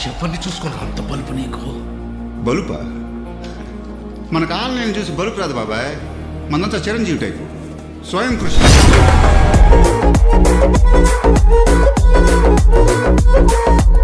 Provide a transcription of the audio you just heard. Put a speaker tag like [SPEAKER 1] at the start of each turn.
[SPEAKER 1] ఎవరిని చూసుకున్నా అంత బలుపు నీకు?
[SPEAKER 2] బలుపా? మనకు ఆన్లైన్ చూసి బలుపు రాదు బాబాయ్. మనంతా చిరంజీవి టైపు, స్వయం కృషి.